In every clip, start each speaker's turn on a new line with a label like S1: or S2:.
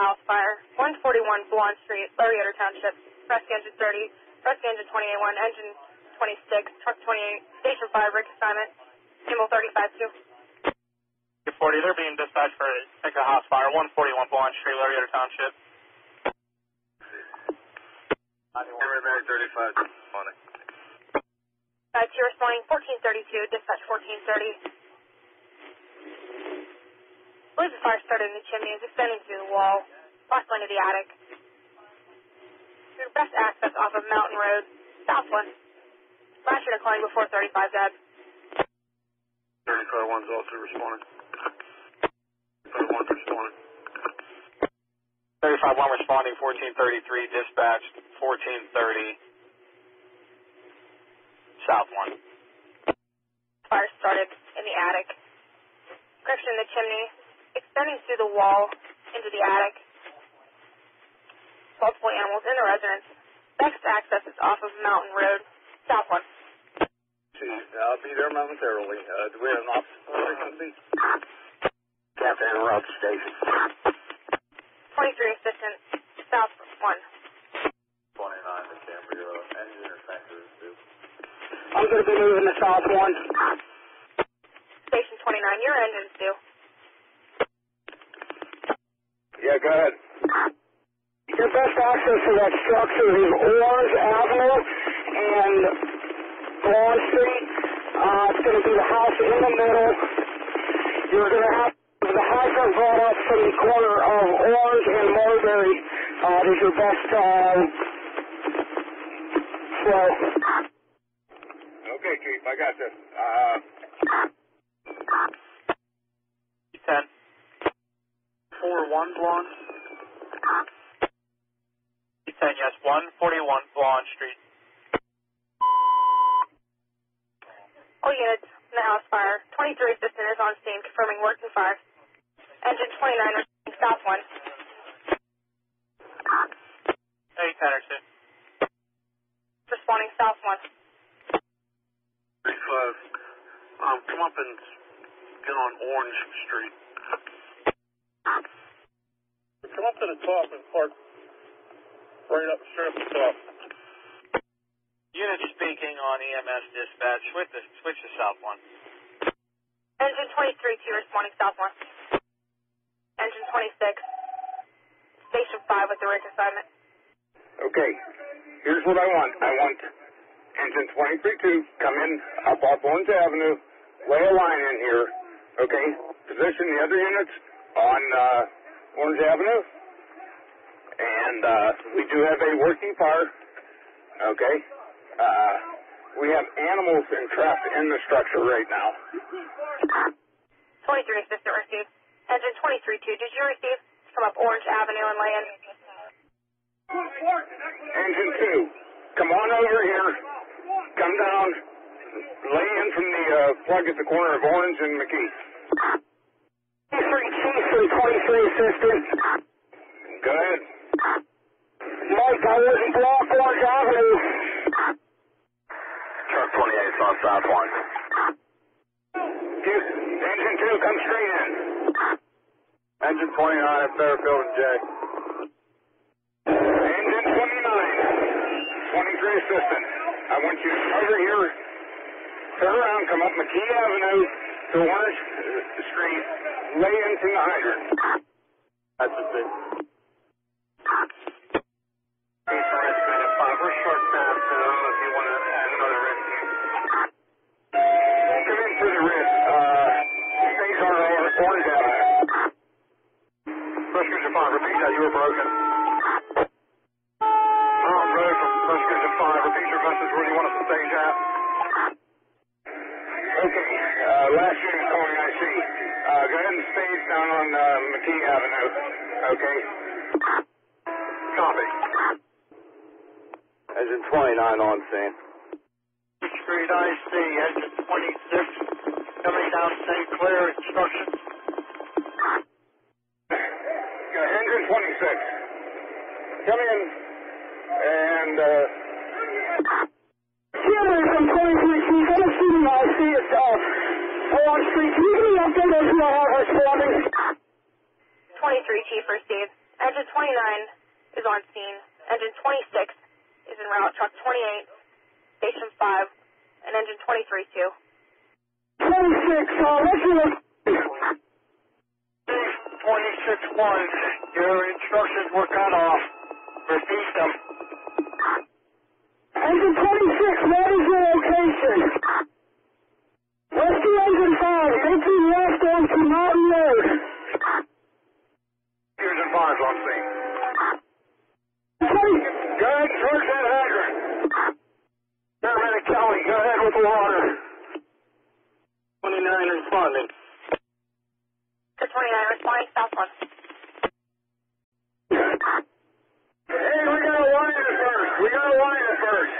S1: house fire. 141 Blawn Street, Yoder Township. Rescue engine 30, rescue engine 28-1, engine 26, truck 28, station 5, rig assignment, Camel 35-2.
S2: 40, they're being dispatched for a house fire. 141 Blawn Street, Yoder Township.
S3: 35, responding.
S1: 2 responding, 1432, dispatch 1430. Believe the fire started in the chimney, is extending through the wall, possibly into the attic. Your best access off of Mountain Road, southwest. Last unit calling before 35, Dad.
S3: 35-1's also responding. 35-1's responding.
S2: 35-1 responding, 1433, dispatched 1430, south 1.
S1: Fire started in the attic. Correction in the chimney, extending through the wall into the attic. Multiple animals in the residence. Next access is off of Mountain Road, south 1.
S3: I'll be there momentarily. Do we have an officer frequency? Can't interrupt station.
S1: 23 assistant, south 1.
S3: 29 to Cambria, any interconnectors do.
S4: I'm going to be moving to south 1.
S1: Station 29, your engine's due.
S3: Yeah, go ahead.
S4: Your best access to that structure is Orange Avenue and Blawn Street. It's going to be the house in the middle. You're going to have the hydrant brought up from the corner of Orange and Mulberry. Is your best flow.
S3: Okay, Chief, I got this.
S2: 10.
S3: 4-1 Blawn?
S2: 10, yes, 141 Blawn Street.
S1: All units in the house fire. 23 assistant is on scene, confirming working fire. Engine 29, south 1.
S2: 8 Henderson.
S1: Responding south 1.
S3: 35. Come up and get on Orange Street. Come up to the top and park right up straight up the top.
S2: Unit speaking on EMS dispatch. Switch to south 1.
S1: Engine 23-2 responding south 1. Engine 26. Station 5 with the rig assignment.
S3: Okay, here's what I want. I want engine 23-2 come in up off Orange Avenue, lay a line in here, okay? Position the other units on Orange Avenue, and we do have a working fire, okay? We have animals entrapped in the structure right now.
S1: 23 assistant received. Engine 23-2, did you receive? Come up Orange Avenue and lay in.
S3: Engine 2, come on over here, come down, lay in from the plug at the corner of Orange and McKee.
S4: 23 Chief and 23 assistant.
S3: Go ahead.
S4: Mike, I wouldn't block Orange Avenue.
S3: Truck 28 on south 1. Engine 2, come straight in. Engine 29 at Fairfield and J. Engine 29, 23 assistant. I want you over here, turn around, come up McKee Avenue to Orange Street, lay in from the hydrant. That's the thing. We're short staffed, so I don't know if you want to add another rescue. Come in for the risk. Things are Orange Avenue. Rescuers are 5, repeat that, you were broken. Road from Rescuers are 5, repeat your message, where do you want us to stage at? Okay, last unit calling IC. Go ahead and stage down on McKee Avenue, okay? Copy. Engine 29 on scene.
S5: Street IC, engine 26, coming down St. Clair, instructions.
S3: Engine 26, come in and
S4: Cameron from 23 Chief, I'm assuming I see it Blawn Street. Can you give me an update as to how responding?
S1: 23 Chief received. Engine 29 is on scene. Engine 26 is en route. Truck 28, Station 5, and Engine 23 too.
S4: 26, what's your...
S5: 26-1, your instructions were cut off. Repeat them.
S4: Engine 26, what is your location? Rescue Engine 5, making west onto Mountain Road.
S3: Engine 5 on scene.
S4: Go ahead, search that hydrant. Paramedic Kelly, go ahead with the water. 29 responding.
S1: 29 responding, southwest.
S3: Hey, we got a liner first.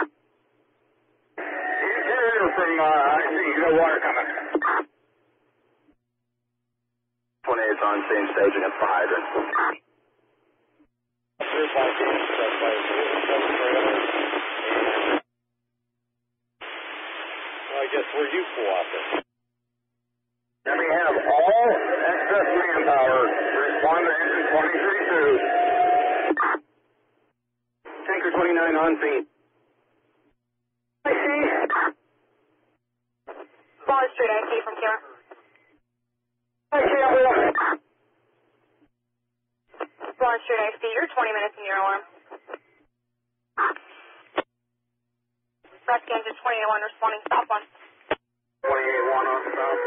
S3: Interior from, I see, no water coming.
S6: 28's on scene, staging at the hydrant.
S2: I guess where you co-opted.
S3: And we have all excess manpower to respond to engine 23-2.
S4: Tanker 29 on scene. I see.
S1: Blawn Street, I see from camera.
S4: I see, I'm with.
S1: Blawn Street, I see. You're 20 minutes in your alarm. Rescue Engine 28-1 responding, southwest.
S3: 28-1 on south,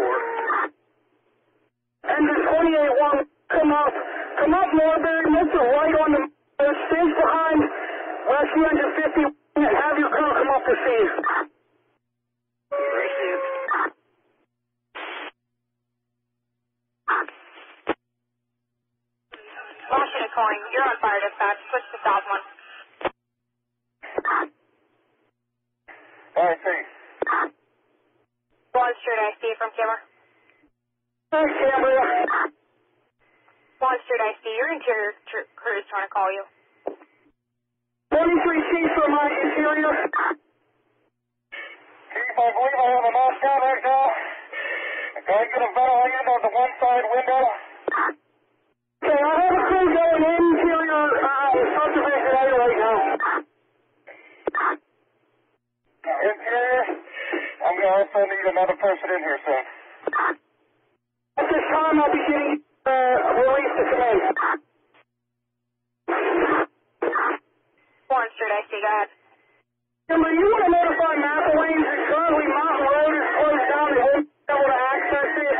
S3: 114.
S4: Engine 28-1, come up Norbury, make the right on the stage behind Rescue Engine 50 and have your crew come up to scene.
S1: Washington calling. You're on fire dispatch. Switch to south 1.
S3: I see.
S1: Blawn Street, I see from camera.
S4: Thanks, Cambria.
S1: Blawn Street, I see. Your interior crew is trying to call you.
S4: 23 Chief for my interior.
S3: Chief, I believe I have a mouse down right now. Can I get a ventilator on the one side window?
S4: Okay, I have a crew going interior subdivision A right now.
S3: Interior? I'm going to also need another person in here soon.
S4: At this time, I'll be getting released to come in.
S1: Blawn Street, I see. Go ahead.
S4: Kimber, you want to notify Mapple Lanes that currently Mountain Road is closed down. They won't be able to access it.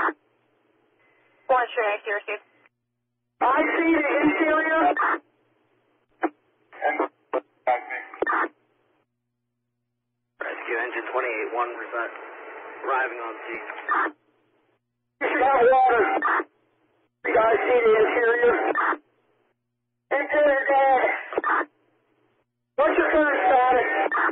S1: Blawn Street, I see. Received.
S4: I see the interior.
S3: And I see.
S6: Rescue Engine 28-1% arriving on scene.
S4: You should have water. You guys see the interior? Interior, go ahead. What's your current status?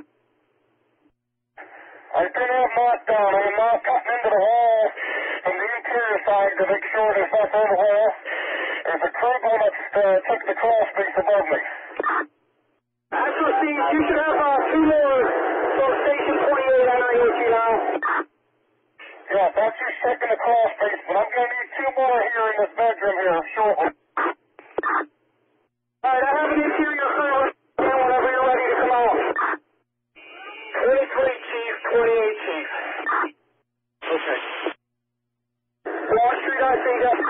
S3: I think I'm knocked down. I'm knocked up into the wall from the interior side to make sure there's nothing on the wall. There's a crew going up to check the crawl space above me.
S4: As received, you should have 2 more from Station 28 entering with you now.
S3: Yeah, that's just checking the crawl space, but I'm going to need 2 more here in this bedroom here shortly.
S4: Alright, I have an interior crew whenever you're ready to come out. 23 Chief, 28 Chief.
S6: Okay.
S4: Wall Street, I see that.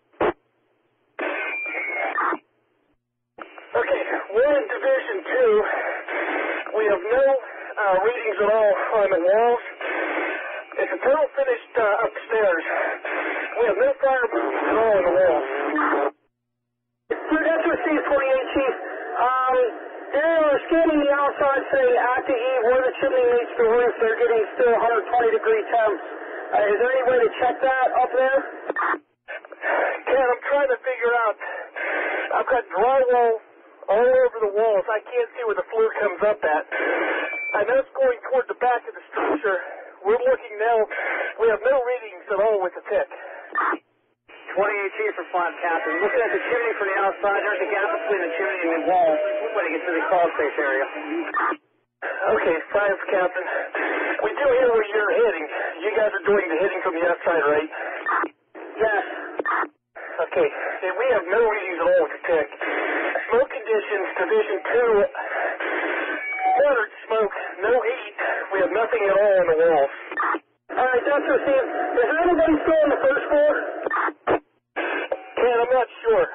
S4: Okay, we're in Division 2. We have no readings at all on the walls. It's a total finished upstairs. We have no fire movements at all on the walls. That's received 28 Chief. They're scanning the outside saying at the eve where the chimney meets the roof, they're getting still 120-degree temps. Is there any way to check that up there?
S5: Ken, I'm trying to figure out. I've got drywall all over the walls. I can't see where the floor comes up at. I know it's going toward the back of the structure. We're looking now. We have no readings at all with the tech.
S4: 28 Chief respond, Captain. Looking at the chimney from the outside, there's a gap between the chimney and the wall when it gets to the crawl space area.
S5: Okay, thanks, Captain. We do hear where you're hitting. You guys are doing the hitting from the outside, right?
S4: Yes.
S5: Okay, and we have no readings at all with the tech. Smoke conditions, Division 2, moderate smoke, no heat. We have nothing at all on the walls.
S4: Alright, that's received. Is there anybody still on the first floor?
S5: Ken, I'm not sure.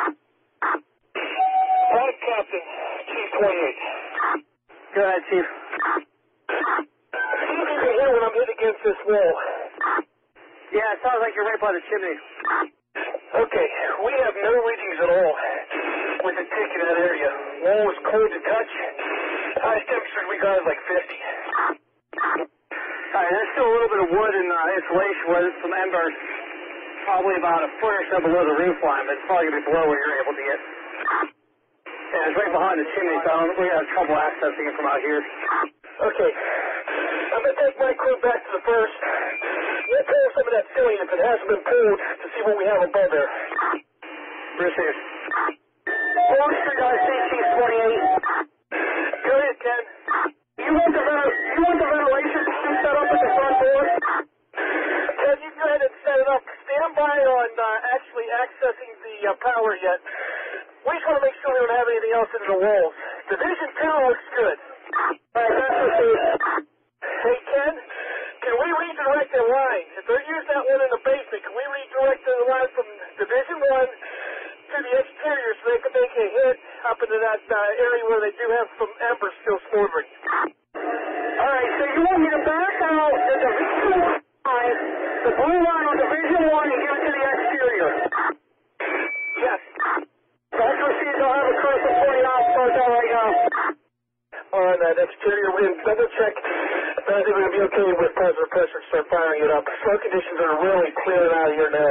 S5: Flight Captain, Chief 28.
S4: Go ahead, Chief.
S5: See if you can hear when I'm hit against this wall.
S4: Yeah, it sounds like you're right by the chimney.
S5: Okay, we have no readings at all with the tick in that area. Wall is cold to touch. Highest temperature we got is like 50.
S4: Alright, there's still a little bit of wood and insulation with some embers. Probably about a foot or so below the roof line, but it's probably going to be below what you're able to get. Yeah, it's right behind the chimney, so I don't think we have trouble accessing it from out here.
S5: Okay, I'm going to take my crew back to the first. We'll pull some of that ceiling if it hasn't been pulled to see what we have above there.
S4: Received. Blawn Street, IC, Chief 28.
S5: Go ahead, Ken.
S4: You want the ventilation system set up at the front door?
S5: Ken, you go ahead and set it up. Stand by on actually accessing the power yet. We just want to make sure we don't have anything else into the walls. Division 2 looks good.
S4: Alright, that's received.
S5: Hey, Ken, can we redirect the line? If they're using that one in the basement, can we redirect the line from Division 1 to the exterior so they can make a hit up into that area where they do have some embers still smoldering?
S4: Alright, so you want me to back out the Division 1 line, the blue line on Division 1 and give it to the exterior?
S5: Yes.
S4: That's received. I'll have a crew from 20 out start that right now.
S5: On that exterior, we're going to double check. I think we're going to be okay with positive pressure to start firing it up. Smoke conditions are really clearing out of here now.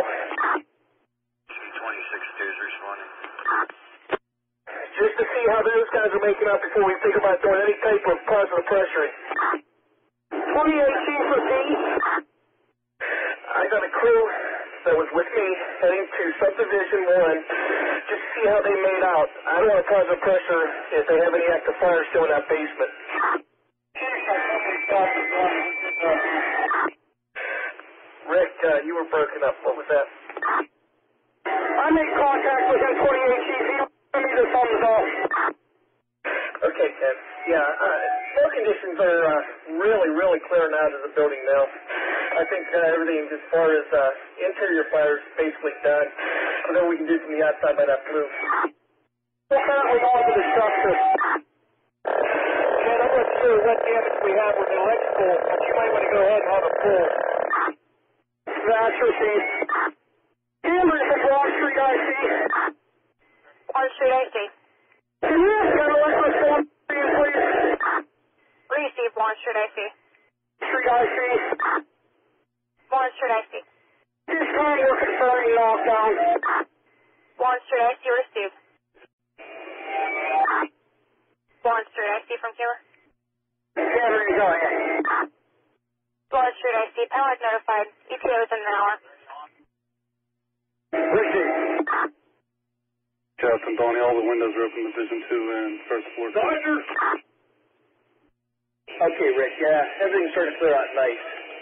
S6: 26-2 is responding.
S5: Just to see how those guys are making up before we think about doing any type of positive pressure.
S4: 2018 for Pete.
S5: I got a crew that was with me heading to Subdivision 1 just to see how they made out. I don't want positive pressure if they have any active fire still in that basement. Rick, you were broken up. What was that?
S4: I made contact with him 2018. He don't need the thumbs up.
S5: Okay, Ken. Yeah, smoke conditions are really clearing out of the building now. I think everything as far as interior fire is basically done. I know we can do from the outside by that blue.
S4: We're currently on to the structure.
S5: Ken, I'm not sure what damage we have with the electrical, but you might want to go ahead and have a pull.
S4: That's received. Amber from Blawn Street, IC.
S1: Blawn Street, IC.
S4: Can you ask that electric form, please?
S1: Receive Blawn Street, IC.
S4: Street, IC.
S1: Blawn Street, IC.
S4: This time we're confirming knockdown.
S1: Blawn Street, IC, received. Blawn Street, IC from Keeler.
S4: Amber, go ahead.
S1: Blawn Street, IC. Pilot notified. ETA within an hour.
S3: Received. Captain Donnie, all the windows are open, Division 2 and first floor.
S5: Dodger! Okay, Rick, yeah, everything's starting to clear out nice.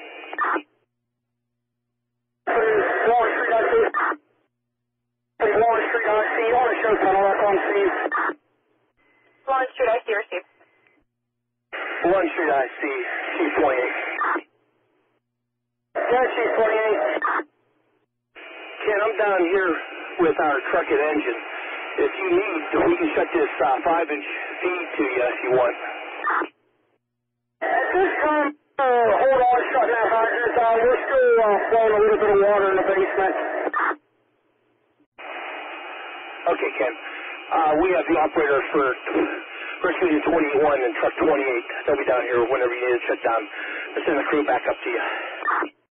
S4: Blawn Street, IC. Blawn Street, IC. On a show tunnel up on scene.
S1: Blawn Street, IC, received.
S5: Blawn Street, IC, Chief 28.
S4: Yeah, Chief 28.
S5: Ken, I'm down here with our truck and engine. If you need, we can shut this 5-inch feed to you if you want.
S4: At this time, hold on, shutting that hydrant. We're still flowing a little bit of water in the basement.
S5: Okay, Ken. We have the operator for First Division 21 and Truck 28. They'll be down here whenever you need to shut down. We'll send the crew back up to you.